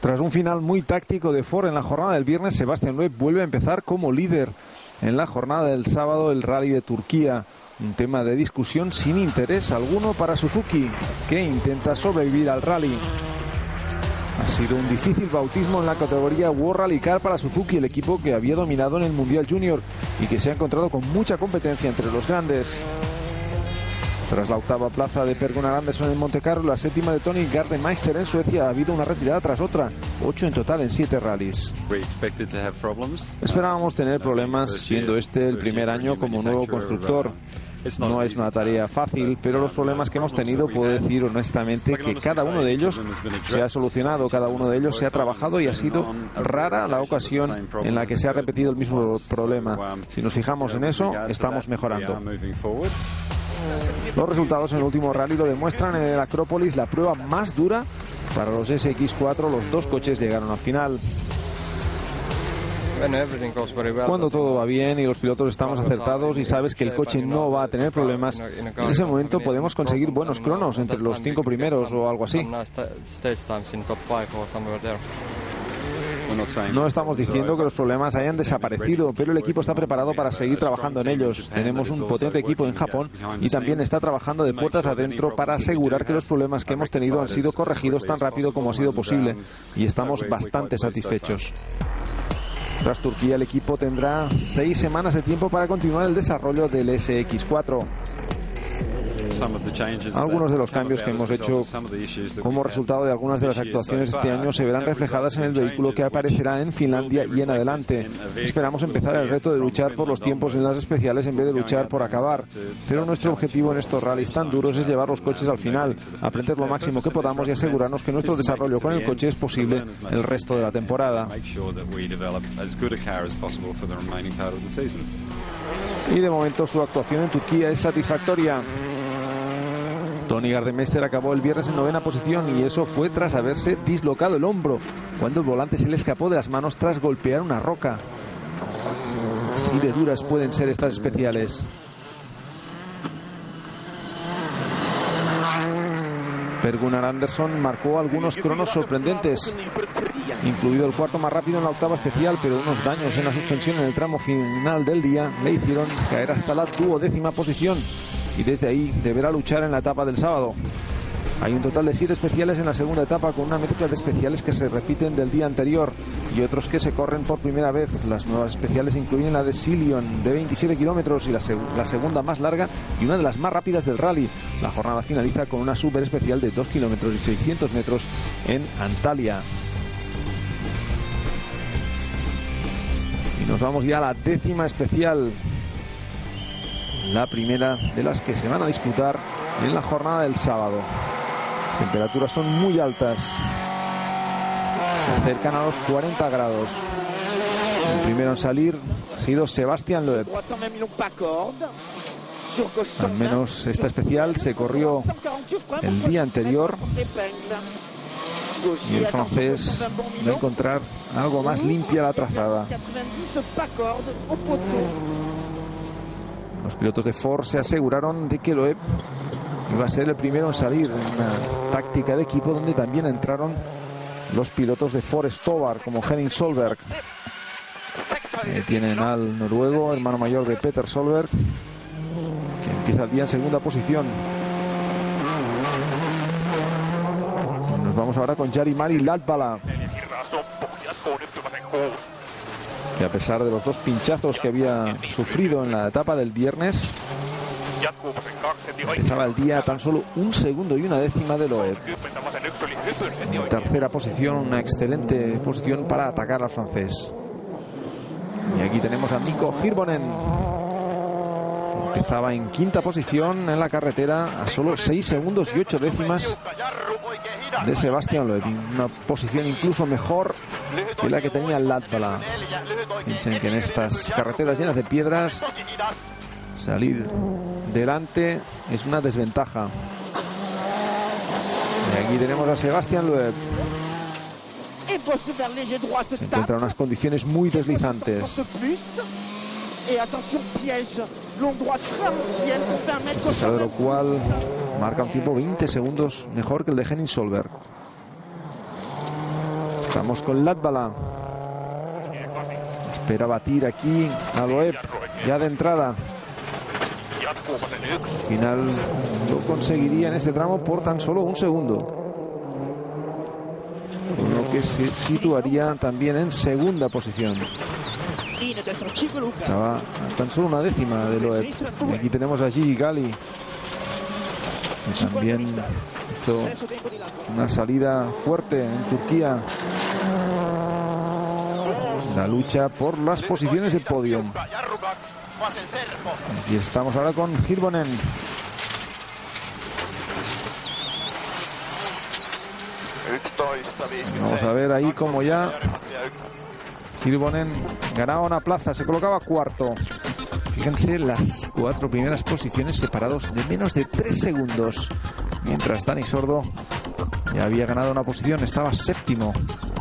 Tras un final muy táctico de Ford en la jornada del viernes, Sebastián Loeb vuelve a empezar como líder en la jornada del sábado, el Rally de Turquía. Un tema de discusión sin interés alguno para Suzuki, que intenta sobrevivir al rally. Ha sido un difícil bautismo en la categoría World Rally Car para Suzuki, el equipo que había dominado en el Mundial Junior y que se ha encontrado con mucha competencia entre los grandes. Tras la octava plaza de Per Gunnar Andersson en Montecarlo, la séptima de Tony Gardemeister en Suecia, ha habido una retirada tras otra, 8 en total en 7 rallies. Esperábamos tener problemas, siendo este el primer año como nuevo constructor. No es una tarea fácil, pero los problemas que hemos tenido, puedo decir honestamente que cada uno de ellos se ha solucionado, cada uno de ellos se ha trabajado y ha sido rara la ocasión en la que se ha repetido el mismo problema. Si nos fijamos en eso, estamos mejorando. Los resultados en el último rally lo demuestran. En el Acrópolis, la prueba más dura para los SX4, los dos coches llegaron al final. Cuando todo va bien y los pilotos estamos acertados y sabes que el coche no va a tener problemas, en ese momento podemos conseguir buenos cronos entre los 5 primeros o algo así. No estamos diciendo que los problemas hayan desaparecido, pero el equipo está preparado para seguir trabajando en ellos. Tenemos un potente equipo en Japón y también está trabajando de puertas adentro para asegurar que los problemas que hemos tenido han sido corregidos tan rápido como ha sido posible, y estamos bastante satisfechos. Tras Turquía, el equipo tendrá 6 semanas de tiempo para continuar el desarrollo del SX4. Algunos de los cambios que hemos hecho como resultado de algunas de las actuaciones de este año se verán reflejadas en el vehículo que aparecerá en Finlandia y en adelante. Esperamos empezar el reto de luchar por los tiempos en las especiales en vez de luchar por acabar. Pero nuestro objetivo en estos rallies tan duros es llevar los coches al final, aprender lo máximo que podamos y asegurarnos que nuestro desarrollo con el coche es posible el resto de la temporada. Y de momento su actuación en Turquía es satisfactoria. Tony Gardemeister acabó el viernes en 9ª posición, y eso fue tras haberse dislocado el hombro cuando el volante se le escapó de las manos tras golpear una roca. Así de duras pueden ser estas especiales. Per Gunnar Andersson marcó algunos cronos sorprendentes, incluido el cuarto más rápido en la octava especial, pero unos daños en la suspensión en el tramo final del día le hicieron caer hasta la 12ª posición, y desde ahí deberá luchar en la etapa del sábado. Hay un total de 7 especiales en la segunda etapa, con una mezcla de especiales que se repiten del día anterior y otros que se corren por primera vez. Las nuevas especiales incluyen la de Silion de 27 kilómetros y la segunda más larga y una de las más rápidas del rally. La jornada finaliza con una super especial de 2 kilómetros y 600 metros en Antalya. Y nos vamos ya a la 10ª especial, la primera de las que se van a disputar en la jornada del sábado. Las temperaturas son muy altas, se acercan a los 40 grados. El primero en salir ha sido Sebastián Loeb. Al menos esta especial se corrió el día anterior y el francés va a encontrar algo más limpia la trazada. Los pilotos de Ford se aseguraron de que Loeb iba a ser el primero en salir, en una táctica de equipo donde también entraron los pilotos de Ford Stobar, como Henning Solberg. Tienen al noruego, hermano mayor de Peter Solberg, que empieza el día en segunda posición. Nos vamos ahora con Jari-Mari Latvala, que a pesar de los 2 pinchazos que había sufrido en la etapa del viernes, empezaba el día a tan solo 1 segundo y 1 décima de Loeb. En tercera posición, una excelente posición para atacar al francés. Y aquí tenemos a Mikko Hirvonen. Empezaba en 5ª posición en la carretera, a solo 6 segundos y 8 décimas de Sebastián Loeb. Una posición incluso mejor que la que tenía Latvala. Piensen que en estas carreteras llenas de piedras, salir delante es una desventaja. Y aquí tenemos a Sebastián Loeb. Se encuentra en unas condiciones muy deslizantes. A pesar de lo cual marca un tiempo 20 segundos mejor que el de Henning Solberg. Estamos con Latvala. Espera batir aquí a Loeb, ya de entrada. Al final lo conseguiría en este tramo por tan solo un segundo, con lo que se situaría también en segunda posición. Estaba a tan solo una décima de Loeb. Y aquí tenemos a Gigi Gali, que también hizo una salida fuerte en Turquía. La lucha por las posiciones de podio. Y estamos ahora con Hirvonen. Vamos a ver ahí como ya Hirvonen ganaba una plaza, se colocaba cuarto. Fíjense las 4 primeras posiciones separados de menos de 3 segundos. Mientras Dani Sordo ya había ganado una posición, estaba séptimo.